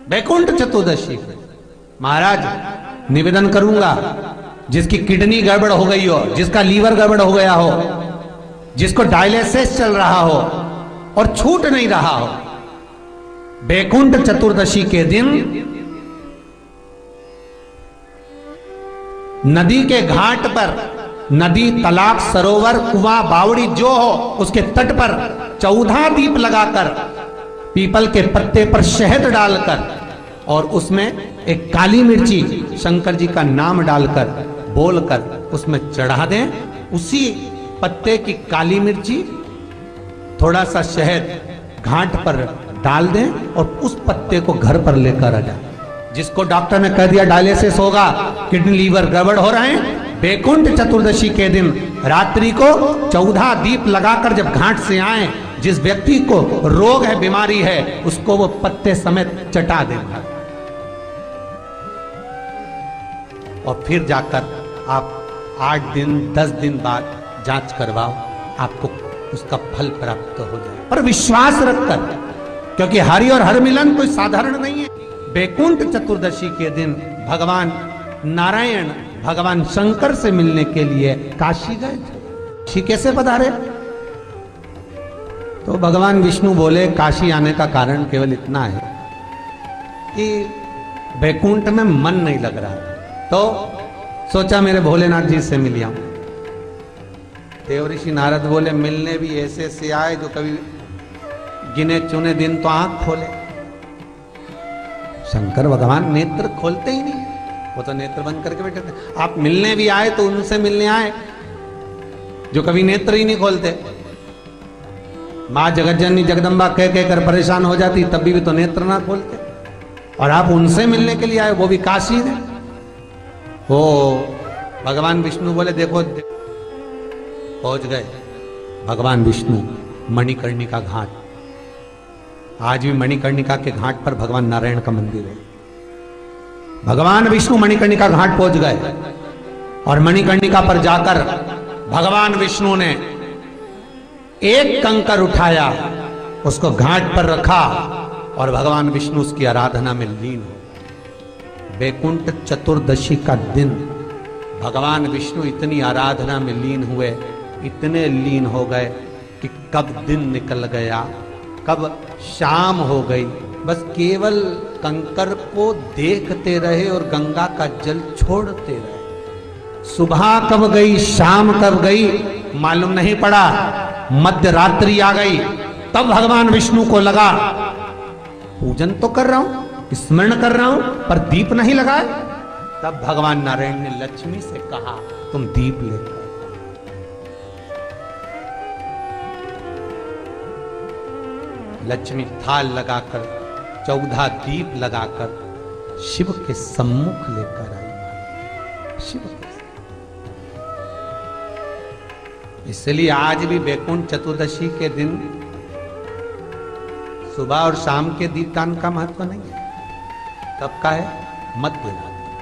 वैकुंठ चतुर्दशी पे महाराज निवेदन करूंगा, जिसकी किडनी गड़बड़ हो गई हो, जिसका लीवर गड़बड़ हो गया हो, जिसको डायलिसिस चल रहा हो और छूट नहीं रहा हो, वैकुंठ चतुर्दशी के दिन नदी के घाट पर, नदी, तालाब, सरोवर, कुआं, बावड़ी जो हो उसके तट पर 14 दीप लगाकर, पीपल के पत्ते पर शहद डालकर और उसमें एक काली मिर्ची शंकर जी का नाम डालकर बोलकर उसमें चढ़ा दें। उसी पत्ते की काली मिर्ची थोड़ा सा शहद घाट पर डाल दें और उस पत्ते को घर पर लेकर आ जाए। जिसको डॉक्टर ने कह दिया डायलिसिस होगा, किडनी लीवर गड़बड़ हो रहे हैं, वैकुंठ चतुर्दशी के दिन रात्रि को 14 दीप लगाकर जब घाट से आए, जिस व्यक्ति को रोग है, बीमारी है, उसको वो पत्ते समेत चटा देगा और फिर जाकर आप 8 दिन 10 दिन बाद जांच करवाओ, आपको उसका फल प्राप्त हो जाए। पर विश्वास रखकर, क्योंकि हरि और हर मिलन कोई साधारण नहीं है। वैकुंठ चतुर्दशी के दिन भगवान नारायण भगवान शंकर से मिलने के लिए काशी गए थे। काशी कैसे पधारे? तो भगवान विष्णु बोले काशी आने का कारण केवल इतना है कि वैकुंठ में मन नहीं लग रहा था, तो सोचा मेरे भोलेनाथ जी से मिल आऊं। देवऋषि नारद बोले मिलने भी ऐसे से आए जो कभी गिने चुने दिन तो आंख खोले। शंकर भगवान नेत्र खोलते ही नहीं, वो तो नेत्र बंद करके बैठे थे। आप मिलने भी आए तो उनसे मिलने आए जो कभी नेत्र ही नहीं खोलते। मां जगतजननी जगदम्बा कह कहकर परेशान हो जाती, तब भी तो नेत्र ना खोलते, और आप उनसे मिलने के लिए आए, वो भी काशी में। ओ भगवान विष्णु बोले देखो, पहुंच गए भगवान विष्णु मणिकर्णिका घाट। आज भी मणिकर्णिका के घाट पर भगवान नारायण का मंदिर है। भगवान विष्णु मणिकर्णिका घाट पहुंच गए और मणिकर्णिका पर जाकर भगवान विष्णु ने एक कंकर उठाया, उसको घाट पर रखा और भगवान विष्णु उसकी आराधना में लीन हो। वैकुंठ चतुर्दशी का दिन भगवान विष्णु इतनी आराधना में लीन हुए, इतने लीन हो गए कि कब दिन निकल गया, कब शाम हो गई, बस केवल कंकर को देखते रहे और गंगा का जल छोड़ते रहे। सुबह कब गई, शाम कब गई, मालूम नहीं पड़ा। मध्य रात्रि आ गई, तब भगवान विष्णु को लगा पूजन तो कर रहा हूं, स्मरण कर रहा हूं, पर दीप नहीं लगाए। तब भगवान नारायण ने लक्ष्मी से कहा तुम दीप लेकर। लक्ष्मी थाल लगाकर 14 दीप लगाकर शिव के सम्मुख लेकर आई। शिव के इसलिए आज भी वैकुंठ चतुर्दशी के दिन सुबह और शाम के दीपदान का महत्व नहीं है। कब का है? मध्य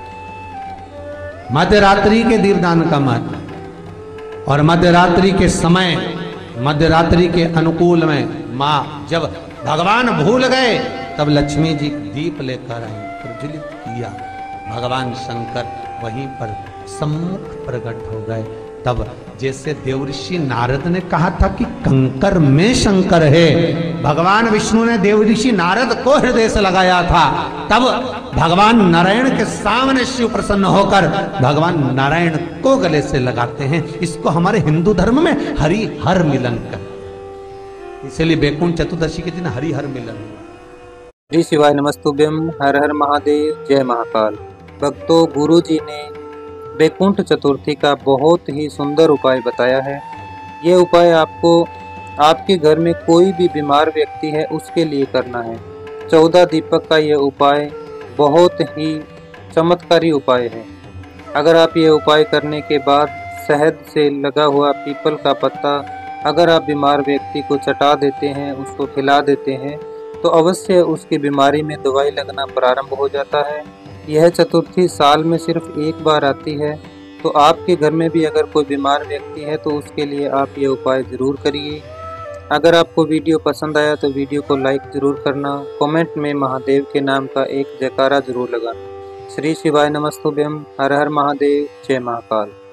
रात्रि के दीपदान का महत्व है। और मध्य रात्रि के समय, मध्य रात्रि के अनुकूल में मां जब भगवान भूल गए तब लक्ष्मी जी दीप लेकर आई, प्रज्वलित किया। भगवान शंकर वहीं पर सम्मुख प्रकट हो गए। तब जैसे देवऋषि नारद ने कहा था कि कंकर में शंकर है, भगवान विष्णु ने देवऋषि नारद को हृदय से लगाया था, तब भगवान नारायण के सामने शिव प्रसन्न होकर भगवान नारायण को गले से लगाते हैं। इसको हमारे हिंदू धर्म में हरि हर मिलन कहते हैं। इसलिए वैकुंठ चतुर्दशी के दिन हरि हर मिलन। श्री शिवाय नमस्तुभ्यम। हर हर महादेव, जय महाकाल। भक्तों, गुरु जी ने वैकुंठ चतुर्थी का बहुत ही सुंदर उपाय बताया है। ये उपाय आपको आपके घर में कोई भी बीमार व्यक्ति है उसके लिए करना है। 14 दीपक का यह उपाय बहुत ही चमत्कारी उपाय है। अगर आप ये उपाय करने के बाद शहद से लगा हुआ पीपल का पत्ता अगर आप बीमार व्यक्ति को चटा देते हैं, उसको खिला देते हैं, तो अवश्य उसकी बीमारी में दवाई लगना प्रारंभ हो जाता है। यह चतुर्थी साल में सिर्फ एक बार आती है, तो आपके घर में भी अगर कोई बीमार व्यक्ति है तो उसके लिए आप ये उपाय ज़रूर करिए। अगर आपको वीडियो पसंद आया तो वीडियो को लाइक ज़रूर करना, कमेंट में महादेव के नाम का एक जयकारा ज़रूर लगाना। श्री शिवाय नमस्तुभ्यम। हर हर महादेव। जय महाकाल।